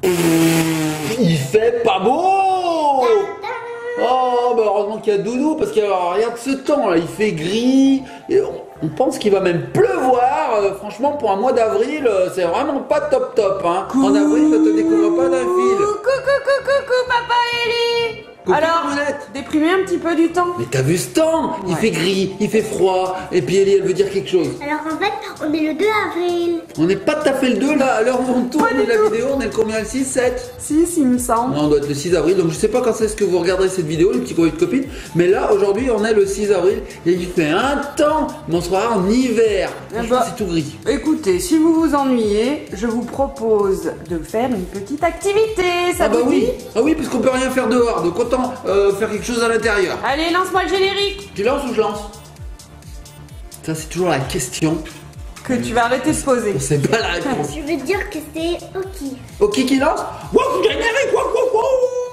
Il fait pas beau. Oh, bah heureusement qu'il y a Doudou, parce que regarde ce temps là, il fait gris, et on pense qu'il va même pleuvoir. Franchement, pour un mois d'avril, c'est vraiment pas top top. Hein. En avril, ça te découvre pas d'un fil. Coucou, papa Eli. Alors, déprimé un petit peu du temps. Mais t'as vu ce temps? Il fait gris, il fait froid, et puis Ellie, elle veut dire quelque chose. Alors en fait, on est le 2 avril. On n'est pas tout à fait le 2 là, à l'heure où on tourne la vidéo, on est le combien? Le 6, 7? 6, il me semble. Non, on doit être le 6 avril, donc je sais pas quand c'est ce que vous regarderez cette vidéo, les petits copains de copines, mais là, aujourd'hui, on est le 6 avril, et il fait un temps, mais on sera en hiver. C'est tout gris. Écoutez, si vous vous ennuyez, je vous propose de faire une petite activité, ça vous dit? Ah oui, parce qu'on peut rien faire dehors, donc autant faire quelque chose à l'intérieur. Allez, lance-moi le générique. Tu lances ou je lance? Ça, c'est toujours la question que tu vas arrêter de poser. On sait pas la réponse. Je veux dire que c'est Oki. Oki qui lance? Wow, générique, wow, wow, wow.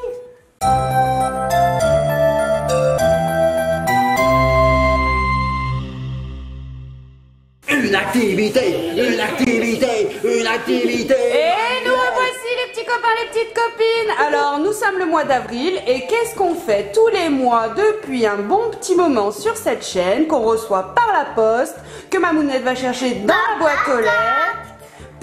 Une activité, une activité, une activité. Et nous revoici les petits copains, les petites copines. Alors nous sommes le mois d'avril et qu'est-ce qu'on fait tous les mois depuis un bon petit moment sur cette chaîne qu'on reçoit par la poste, que Mamounette va chercher dans la boîte aux lettres?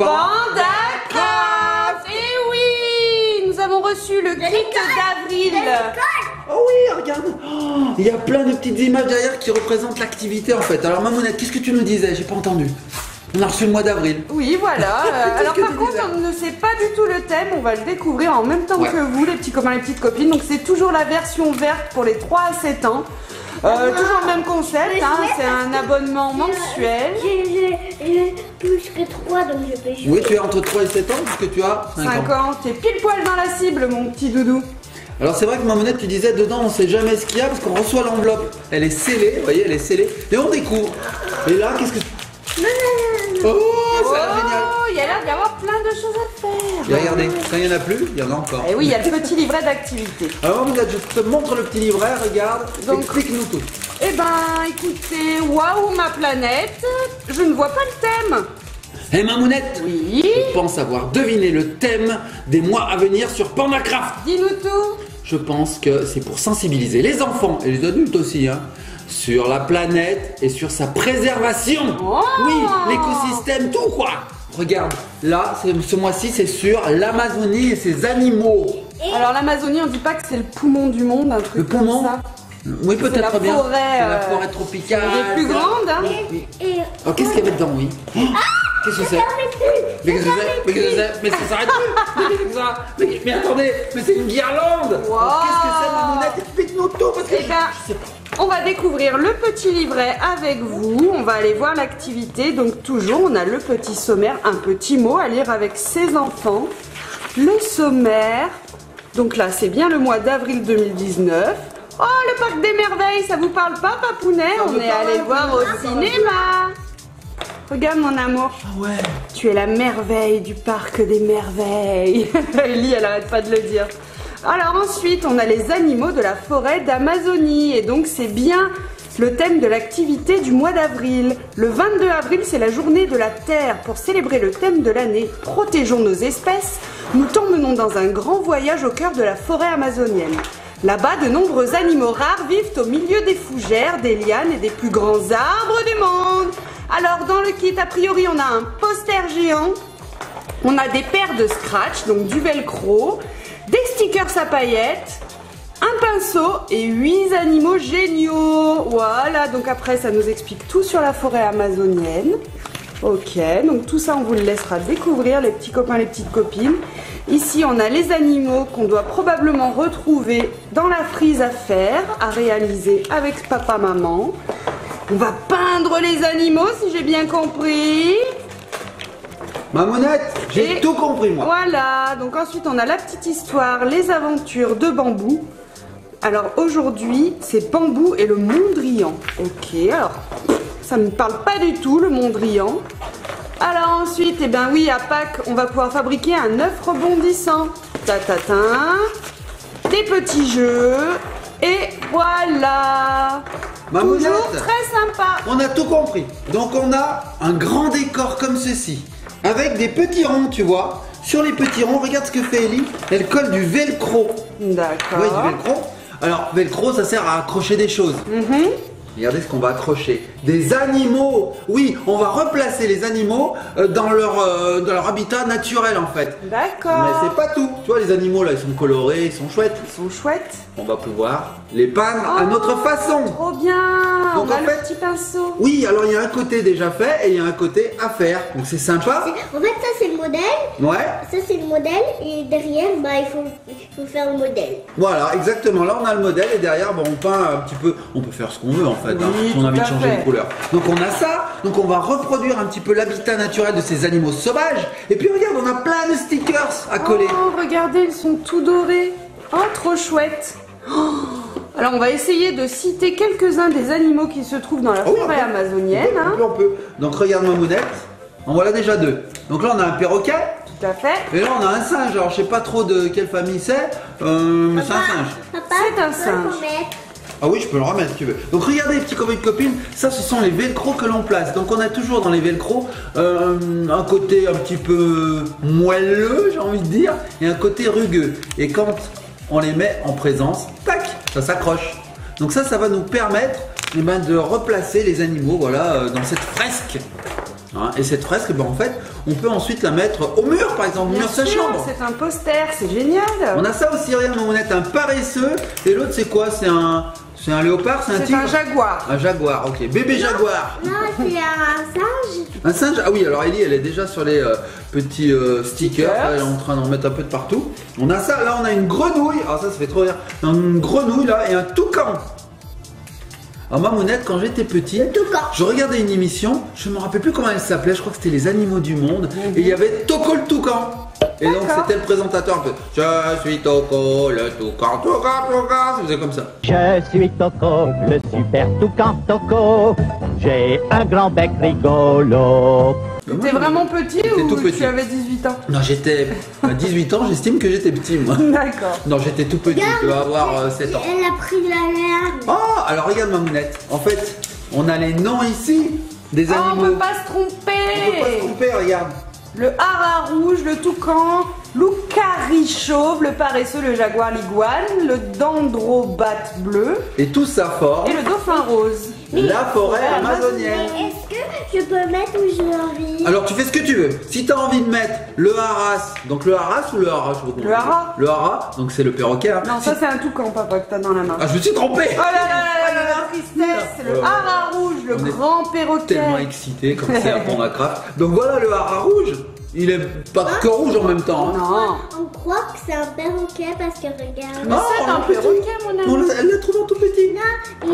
PandaCraft. Et oui, nous avons reçu le crypte d'avril. Oh oui, regarde, il y a plein de petites images derrière qui représentent l'activité en fait. Alors Mamounette, qu'est-ce que tu nous disais? J'ai pas entendu. On a reçu le mois d'avril. Oui, voilà. Alors par contre, on ne sait pas du tout le thème. On va le découvrir en même temps que vous, les petits copains, les petites copines. Donc c'est toujours la version verte pour les 3 à 7 ans. Toujours le même concept, hein, c'est un abonnement mensuel. J'ai plus que 3, donc je peux jouer. Oui, tu es entre 3 et 7 ans puisque tu as 5 ans. T'es pile poil dans la cible, mon petit doudou. Alors c'est vrai que Mamounette, tu disais dedans, on sait jamais ce qu'il y a parce qu'on reçoit l'enveloppe. Elle est scellée, vous voyez, elle est scellée. Et on découvre. Et là, qu'est-ce que... Oh, ça a l'air génial. Il y a l'air d'y avoir plein de choses à faire. Et regardez, quand il n'y en a plus, il y en a encore. Et oui, il y a le petit livret d'activité. Alors Mamounette, je te montre le petit livret, regarde. Donc, explique-nous tout. Eh ben, écoutez, waouh ma planète, je ne vois pas le thème. Hé Mamounette, oui, je pense avoir deviné le thème des mois à venir sur PandaCraft. Dis-nous tout. Je pense que c'est pour sensibiliser les enfants et les adultes aussi, hein, sur la planète et sur sa préservation. Oh. Oui, l'écosystème, tout quoi. Regarde, là, ce mois-ci, c'est sur l'Amazonie et ses animaux. Alors l'Amazonie, on dit pas que c'est le poumon du monde, un truc le poumon comme ça. Oui, peut-être bien. Forêt, c'est la forêt tropicale. Elle est plus grande, hein. Oh, qu'est-ce qu'il y avait dedans, oui? Qu'est-ce que c'est? Mais qu'est-ce que c'est? Mais qu'est-ce que c'est? Mais ça s'arrête plus! Mais qu'est-ce que c'est? Mais attendez! Mais c'est une guirlande! Wow. Qu'est-ce que c'est, Mamounette? Explique-nous tout parce que je sais pas. On va découvrir le petit livret avec vous. On va aller voir l'activité. Donc toujours, on a le petit sommaire, un petit mot à lire avec ses enfants. Le sommaire. Donc là, c'est bien le mois d'avril 2019. Oh, le parc des merveilles, ça vous parle pas, Papounet? On est allé le voir au cinéma. Regarde mon amour. Ah ouais. Tu es la merveille du parc des merveilles. Ellie, elle arrête pas de le dire. Alors ensuite, on a les animaux de la forêt d'Amazonie. Et donc c'est bien le thème de l'activité du mois d'avril. Le 22 avril, c'est la journée de la Terre. Pour célébrer le thème de l'année, protégeons nos espèces, nous t'emmenons dans un grand voyage au cœur de la forêt amazonienne. Là-bas, de nombreux animaux rares vivent au milieu des fougères, des lianes et des plus grands arbres du monde. Alors, dans le kit, a priori, on a un poster géant, on a des paires de scratch, donc du velcro, des stickers à paillettes, un pinceau et 8 animaux géniaux. Voilà, donc après, ça nous explique tout sur la forêt amazonienne. Ok, donc tout ça, on vous le laissera découvrir, les petits copains, les petites copines. Ici, on a les animaux qu'on doit probablement retrouver dans la frise à faire, à réaliser avec papa, maman. On va peindre les animaux, si j'ai bien compris. Mamounette, j'ai tout compris, moi. Voilà, donc ensuite, on a la petite histoire, les aventures de Bambou. Alors aujourd'hui, c'est Bambou et le Mondrian. Ok, alors, ça ne me parle pas du tout, le Mondrian. Alors ensuite, eh ben oui, à Pâques, on va pouvoir fabriquer un œuf rebondissant. Ta-ta-ta. Des petits jeux. Et voilà. Mamounette, toujours très sympa. On a tout compris. Donc on a un grand décor comme ceci, avec des petits ronds, tu vois. sur les petits ronds, regarde ce que fait Ellie. Elle colle du velcro. D'accord. Ouais, du velcro. Alors, velcro, ça sert à accrocher des choses. Regardez ce qu'on va accrocher. Des animaux. Oui, on va replacer les animaux dans leur habitat naturel en fait. D'accord. Mais c'est pas tout. Tu vois, les animaux là, ils sont colorés, ils sont chouettes. Ils sont chouettes. On va pouvoir les peindre à notre façon. Trop bien. Donc, on a en le fait, petit pinceau. Oui, alors il y a un côté déjà fait et il y a un côté à faire. Donc c'est sympa. En fait, ça c'est le modèle. Ouais. Ça c'est le modèle et derrière, bah, il faut faire le modèle. Voilà, exactement. Là, on a le modèle et derrière, bon, on peint un petit peu. On peut faire ce qu'on veut en fait. Oui, si on a envie de tout à changer fait. les couleurs. Donc on a ça. Donc on va reproduire un petit peu l'habitat naturel de ces animaux sauvages. Et puis regarde, on a plein de stickers à coller. Oh, regardez, ils sont tout dorés. Oh, trop chouette. Oh. Alors, on va essayer de citer quelques-uns des animaux qui se trouvent dans la Oh, forêt on peut. amazonienne. On peut, on peut. Donc regarde ma mounette. En voilà déjà deux. Donc là, on a un perroquet. Tout à fait. Et là, on a un singe. Alors je sais pas trop de quelle famille c'est. Mais c'est un singe. Papa, C'est un tu peux singe. le remettre. Ah oui, je peux le remettre si tu veux. Donc regardez les petits copains et copines, ça ce sont les velcro que l'on place. Donc on a toujours dans les velcro un côté un petit peu moelleux, j'ai envie de dire, et un côté rugueux. Et quand on les met en présence, tac, ça s'accroche. Donc ça va nous permettre de replacer les animaux voilà, dans cette fresque. Hein, et cette fresque, en fait, on peut ensuite la mettre au mur, par exemple, au mur de sa chambre. C'est un poster, c'est génial. On a ça aussi, regarde, on est un paresseux. Et l'autre, c'est quoi? C'est un léopard, c'est un C'est tigre? un jaguar. Un jaguar, ok. Bébé jaguar. Non, c'est un singe. Un singe? Ah oui, alors Ellie, elle est déjà sur les petits stickers. Elle est en train d'en mettre un peu de partout. On a ça, là, on a une grenouille. Ah, ça fait trop rire. Une grenouille, là, et un toucan. Alors, ma mounette, quand j'étais petit, je regardais une émission. Je ne me rappelle plus comment elle s'appelait. Je crois que c'était Les Animaux du Monde. Et il y avait Toco le toucan. Et donc, c'était le présentateur un peu. Je suis Toco le toucan, toucan. Ça faisait comme ça. Je suis Toco, le super toucan Toco. J'ai un grand bec rigolo. T'es vraiment petit J'étais ou tout petit. tu avais 18 ans? Non, j'étais à 18 ans, j'estime que j'étais petit, moi. D'accord. Non, j'étais tout petit, je dois avoir 7 ans. Elle a pris de la merde. Oh, alors regarde ma mounette. En fait, on a les noms ici des Ah, on animaux. peut pas se tromper. On peut pas se tromper, regarde. Le hara rouge, le toucan, l'oukari chauve, le paresseux, le jaguar l'iguane, le dendrobat bleu Et tout ça forme et le dauphin rose. la forêt amazonienne. Est-ce que je peux mettre où j'ai envie? Alors tu fais ce que tu veux. Si tu as envie de mettre le haras, donc le haras ou le haras, je sais pas comment Le on dit. haras. Le haras, donc c'est le perroquet. Hein. Non, ça c'est un toucan, papa, que t'as dans la main. Ah, je me suis trompé. Oh là là là là, la tristesse. C'est le hara rouge, le On est grand perroquet. Tellement excité comme c'est un Pandacraft. Donc voilà le haras rouge. Il est pas que rouge en même temps. Hein. Non. On croit que c'est un perroquet parce que regarde. Mais c'est on un l'a fait, perroquet, mon ami. Elle l'a trouvé en tout petit. Non,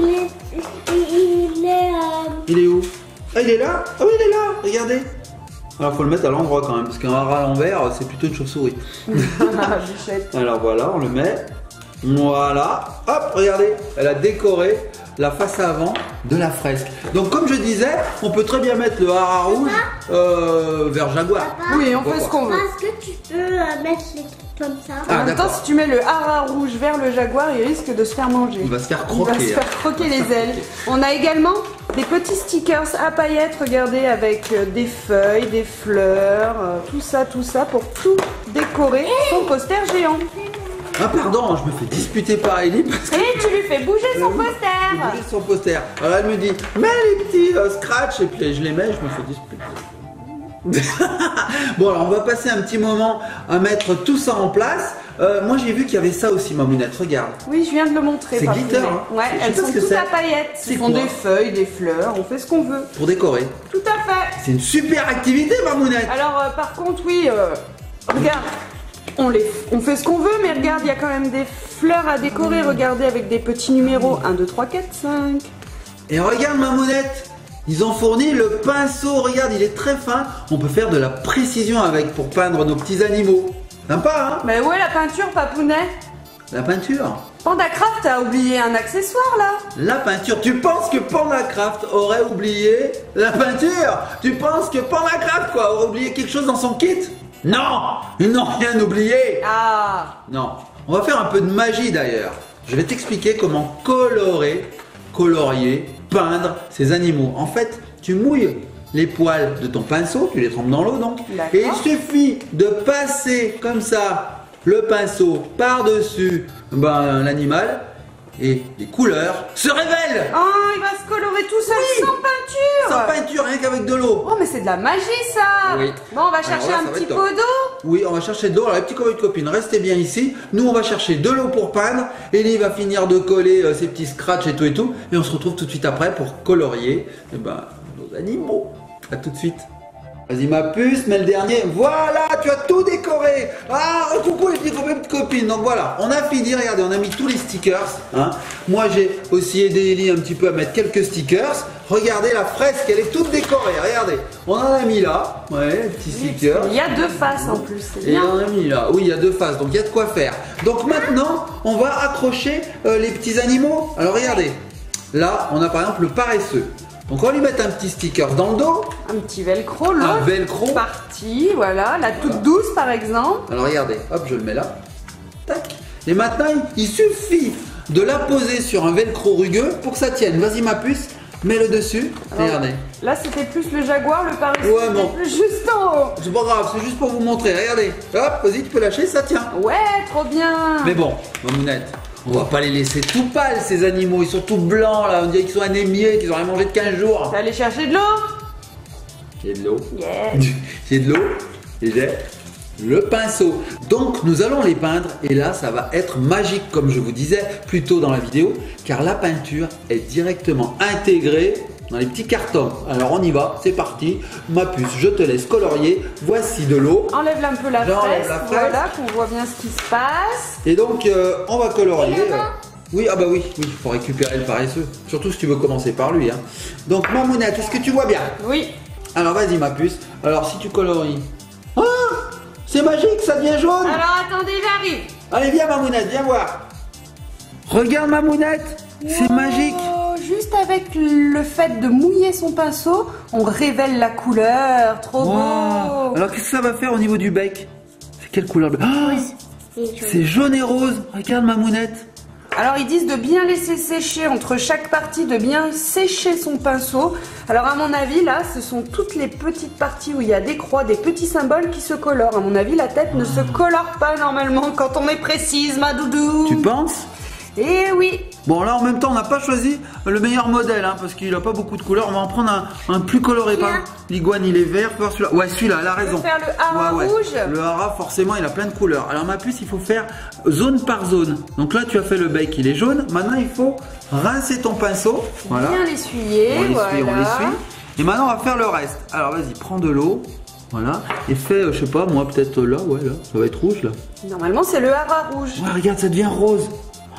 il est Il est où? Ah, il est là? Ah oui, il est là, regardez. Alors faut le mettre à l'endroit quand même, parce qu'un haras à l'envers, c'est plutôt une chauve-souris. Ah, bichette. Alors voilà, on le met. Voilà. Hop, regardez, elle a décoré la face avant de la fresque. Donc comme je disais, on peut très bien mettre le haras rouge vers Jaguar. Oui, on fait ce qu'on veut. Est-ce que tu peux mettre les trucs comme ça? Ah, En même temps, d'accord. si tu mets le hara rouge vers le jaguar, il risque de se faire manger. Il va se faire Il va se croquer. faire croquer les ailes. On a également des petits stickers à paillettes, regardez, avec des feuilles, des fleurs, tout ça pour tout décorer son poster géant. Ah pardon, je me fais disputer par Ellie parce que Et tu lui fais bouger son j'ai poster. bougé son poster. Alors elle me dit, mets les petits scratch et puis je les mets, je me fais disputer. Bon alors on va passer un petit moment à mettre tout ça en place. Moi j'ai vu qu'il y avait ça aussi, ma mounette, regarde. Oui, je viens de le montrer. C'est par glitter, filet. hein. Ouais, Je sais elles pas sont ce que toutes c'est. à paillettes. C'est Ce sont quoi des feuilles, des fleurs, on fait ce qu'on veut. Pour décorer. Tout à fait. C'est une super activité, ma mounette. Alors par contre oui, regarde, on fait ce qu'on veut, mais regarde, il y a quand même des fleurs à décorer, regardez, avec des petits numéros 1, 2, 3, 4, 5. Et regarde ma mounette. Ils ont fourni le pinceau, regarde, il est très fin. On peut faire de la précision avec pour peindre nos petits animaux. Sympa, hein? Mais où est la peinture, papounet? La peinture. Pandacraft a oublié un accessoire là. La peinture. Tu penses que Pandacraft aurait oublié la peinture? Tu penses que Pandacraft quoi aurait oublié quelque chose dans son kit? Non, ils n'ont rien oublié. Ah. Non. On va faire un peu de magie d'ailleurs. Je vais t'expliquer comment colorier, peindre ces animaux. En fait, tu mouilles les poils de ton pinceau, tu les trempes dans l'eau donc. Et il suffit de passer comme ça le pinceau par-dessus l'animal et les couleurs se révèlent. Oh, il va se colorer tout seul sans peinture. Sans peinture, rien qu'avec de l'eau. Oh, mais c'est de la magie ça. Oui. Bon, on va chercher un petit pot d'eau. Oui, on va chercher de l'eau. Alors les petits copines, restez bien ici. Nous, on va chercher de l'eau pour peindre. Ellie va finir de coller ses petits scratchs et tout. Et on se retrouve tout de suite après pour colorier nos animaux. A tout de suite. Vas-y ma puce, mets le dernier. Voilà, tu as tout décoré. Ah, coucou les petites copines. Donc voilà, on a fini. Regardez, on a mis tous les stickers. Hein. Moi, j'ai aussi aidé Ellie un petit peu à mettre quelques stickers. Regardez la fresque, elle est toute décorée. Regardez, on en a mis là. Ouais, petits stickers. Il y a 2 faces en plus. C'est bien. Et on en a mis là. Oui, il y a 2 faces. Donc il y a de quoi faire. Donc maintenant, on va accrocher les petits animaux. Alors regardez. Là, on a par exemple le paresseux. Donc on va lui mettre un petit sticker dans le dos. Un petit velcro, l'autre. Un velcro. Partie, voilà. La toute douce par exemple. Alors regardez, hop, je le mets là. Tac. Et maintenant, il suffit de la poser sur un velcro rugueux pour que ça tienne. Vas-y ma puce, mets-le dessus. Alors, regardez. Là c'était plus le jaguar, le paresseux bon. plus juste en haut. C'est pas grave, c'est juste pour vous montrer. Regardez. Hop, vas-y, tu peux lâcher, ça tient. Ouais, trop bien. Mais bon, Mamounette, on va pas les laisser tout pâles ces animaux, ils sont tout blancs là, on dirait qu'ils sont anémiés, qu'ils ont rien mangé de 15 jours. T'es allé chercher de l'eau? J'ai de l'eau. Yeah. J'ai de l'eau et j'ai le pinceau. Donc nous allons les peindre et là ça va être magique comme je vous disais plus tôt dans la vidéo, car la peinture est directement intégrée dans les petits cartons. Alors on y va, c'est parti. Ma puce, je te laisse colorier. Voici de l'eau. Enlève un peu la fraise, voilà, qu'on voit bien ce qui se passe. Et donc on va colorier. Oui, ah bah oui, il faut récupérer le paresseux. Surtout si tu veux commencer par lui. Hein. Donc Mamounette, est-ce que tu vois bien? Oui. Alors vas-y ma puce. Alors si tu colories. Ah, c'est magique, ça devient jaune. Alors attendez, j'arrive. Allez viens Mamounette, viens voir. Regarde Mamounette, c'est magique. Juste avec le fait de mouiller son pinceau, on révèle la couleur. Trop beau. Alors qu'est-ce que ça va faire au niveau du bec? C'est quelle couleur? C'est jaune et rose. Regarde Mamounette. Alors ils disent de bien laisser sécher entre chaque partie, de bien sécher son pinceau. Alors à mon avis là, ce sont toutes les petites parties où il y a des croix, des petits symboles qui se colorent. À mon avis la tête ne se colore pas normalement quand on est précise, ma doudou. Tu penses? Eh oui. Bon là en même temps on n'a pas choisi le meilleur modèle hein, parce qu'il n'a pas beaucoup de couleurs. On va en prendre un plus coloré. L'iguane il est vert, faut voir celui-là. Ouais celui-là, elle a raison. On va faire le hara rouge. Le hara forcément il a plein de couleurs. Alors ma puce il faut faire zone par zone. Donc là tu as fait le bec, il est jaune. Maintenant il faut rincer ton pinceau. Voilà. Bien l'essuyer, on l'essuie. Et maintenant on va faire le reste. Alors vas-y prends de l'eau. Voilà. Et fais, je sais pas moi peut-être là, ouais là. Ça va être rouge là. Normalement c'est le hara rouge. Ouais regarde ça devient rose.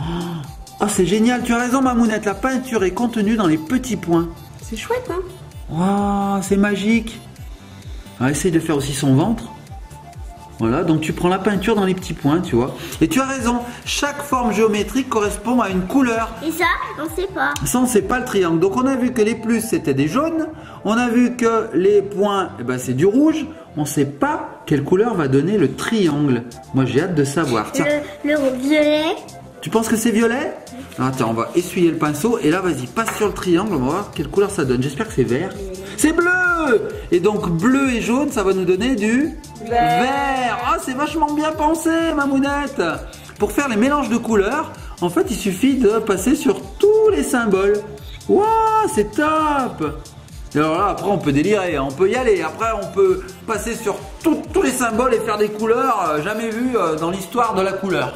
Ah c'est génial, tu as raison Mamounette, la peinture est contenue dans les petits points. C'est chouette hein. Waouh, c'est magique. On va essayer de faire aussi son ventre. Voilà, donc tu prends la peinture dans les petits points, tu vois. Et tu as raison, chaque forme géométrique correspond à une couleur. Et ça, on sait pas. Ça, on sait pas le triangle. Donc on a vu que les plus c'était des jaunes. On a vu que les points, eh ben, c'est du rouge. On sait pas quelle couleur va donner le triangle. Moi j'ai hâte de savoir. Tiens. Le violet. Tu penses que c'est violet? Attends, on va essuyer le pinceau et là vas-y, passe sur le triangle, on va voir quelle couleur ça donne. J'espère que c'est vert. C'est bleu! Et donc bleu et jaune, ça va nous donner du vert. Ah, c'est vachement bien pensé, Mamounette. Pour faire les mélanges de couleurs, en fait, il suffit de passer sur tous les symboles. Waouh, c'est top! Et alors là, après, on peut délirer, on peut y aller. Après, on peut passer sur tous les symboles et faire des couleurs jamais vues dans l'histoire de la couleur.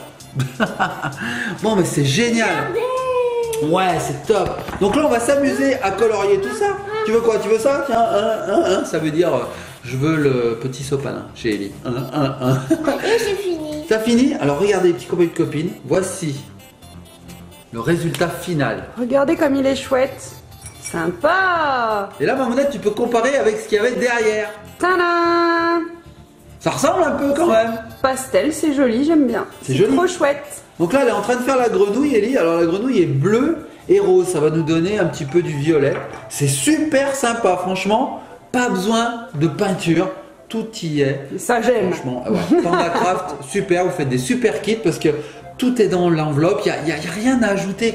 Bon mais c'est génial. Ouais c'est top. Donc là on va s'amuser à colorier tout ça. Tu veux quoi? Tu veux ça? Tiens, ça veut dire je veux le petit sopalin chez Ellie. Et c'est fini. T'as fini? Alors regardez petits copains et copines. Voici le résultat final. Regardez comme il est chouette. Sympa. Et là Mamounette tu peux comparer avec ce qu'il y avait derrière. Tadam! Ça ressemble un peu quand même. Pastel, c'est joli, j'aime bien. C'est joli. Trop chouette. Donc là, elle est en train de faire la grenouille, Ellie. Alors la grenouille est bleue et rose. Ça va nous donner un petit peu du violet. C'est super sympa, franchement. Pas besoin de peinture. Tout y est. Ça j'aime. Franchement, ouais. PandaCraft, super. Vous faites des super kits parce que tout est dans l'enveloppe. Il n'y a rien à ajouter, quoi.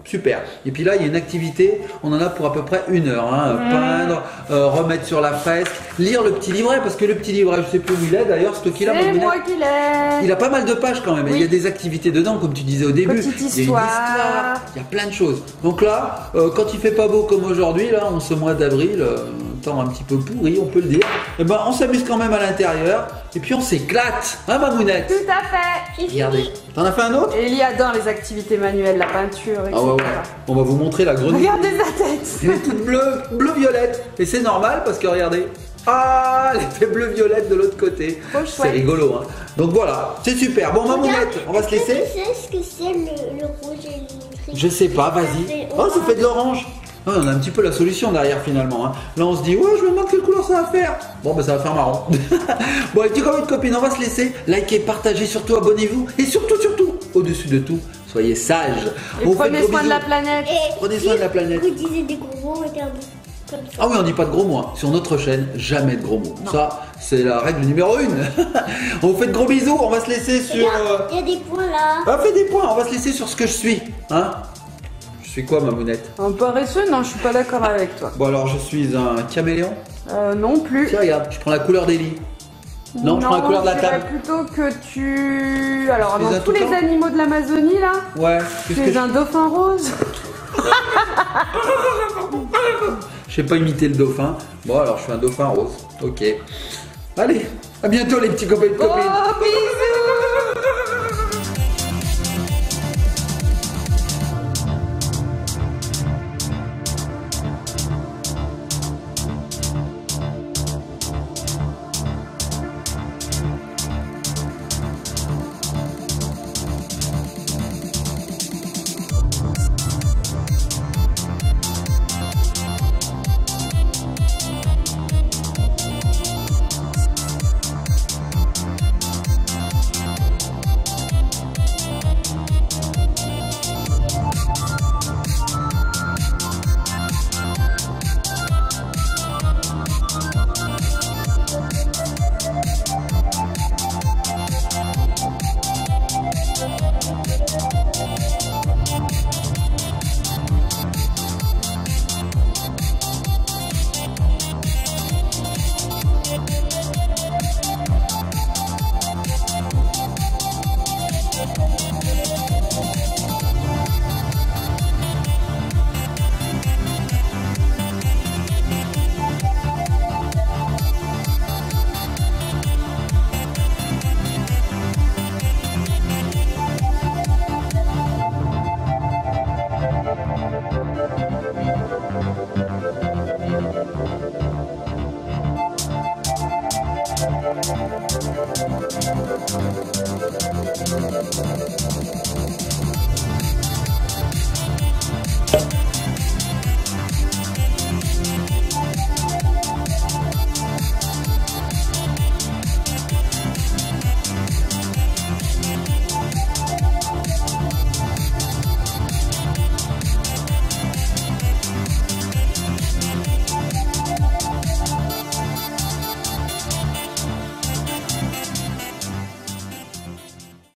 super. Et puis là, il y a une activité, on en a pour à peu près 1 heure. Hein. Peindre, remettre sur la fresque, lire le petit livret, parce que le petit livret, je sais plus où il est d'ailleurs, c'est toi qui l'as. C'est moi qui l'ai. Il a pas mal de pages quand même, et il y a des activités dedans, comme tu disais au début. Petite Il y a une histoire, il y a plein de choses. Donc là, quand il fait pas beau comme aujourd'hui, là, en ce mois d'avril, temps un petit peu pourri, on peut le dire, et ben on s'amuse quand même à l'intérieur, et puis on s'éclate, hein Mamounette? Tout à fait. Regardez, t'en as fait un autre? Ellie adore les activités manuelles, la peinture, etc. Ah ouais, ouais. On va vous montrer la grenouille. Regardez sa tête. Elle est toute bleu-violette. Et c'est normal parce que regardez. Ah, elle fait bleu-violette de l'autre côté. C'est rigolo. Hein. Donc voilà, c'est super. Bon, Mamounette, on va se laisser. Tu sais ce que c'est le rouge et le gris? Je sais pas, vas-y. Oh, ça fait de l'orange. Ouais, on a un petit peu la solution derrière finalement. Hein. Là, on se dit, ouais, je me demande quelle couleur ça va faire. Bon, ben ça va faire marrant. Bon, et tu comme une copine, on va se laisser. Likez, partagez, surtout abonnez-vous. Et surtout, au-dessus de tout, soyez sages. Et prenez soin de la planète. Prenez soin de la planète. Vous disiez des gros mots et comme ça. Ah oui, on dit pas de gros mots. Hein. Sur notre chaîne, jamais de gros mots. Non. Ça, c'est la règle numéro 1. On vous fait de gros bisous. On va se laisser sur... Il y a des points là. Ah, fais des points. On va se laisser sur ce que je suis. Hein? Je suis quoi, Mamounette? Un paresseux? Non, je suis pas d'accord avec toi. Bon, alors, je suis un caméléon? Non plus. Tiens, regarde, je prends la couleur des lits. Non, je prends la couleur de la table. Plutôt que tu... Alors, dans tous les animaux de l'Amazonie, là, ouais. tu es un dauphin rose. Je sais pas imiter le dauphin. Bon, alors, je suis un dauphin rose. Ok. Allez, à bientôt, les petits copains et copines. Oh, bisous.